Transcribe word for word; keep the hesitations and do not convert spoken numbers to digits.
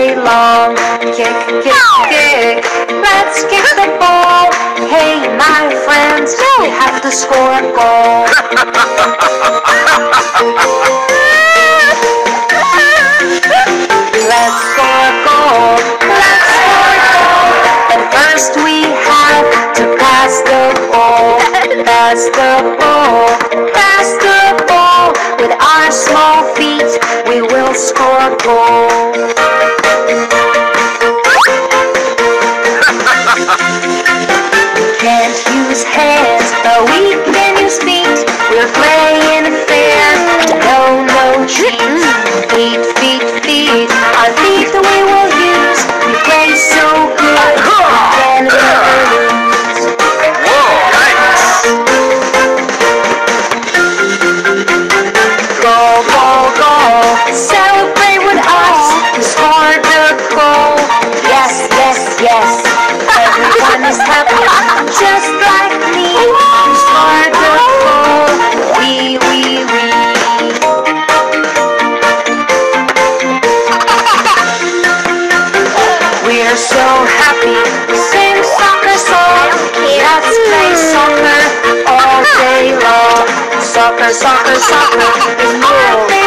day long. Kick, kick, kick, let's kick the ball. Hey, my friends, we have to score a goal. Let's score a goal, let's score a goal. But first we have to pass the ball. Pass the ball, pass the ball. With our small feet, we will score a goal. Can't use hands, but we can use feet. We're playing fair, no, no cheat. Feet, feet, feet, our feet we will use. We play so good, we can never lose. Whoa, nice! Goal, goal, goal, celebrate with us. We scored the goal. Yes, yes, yes, everyone is happy, just like me. We scored the goal. We, we, we. We're so happy, we sing soccer songs. Let's play soccer all day long. Soccer, soccer, soccer is more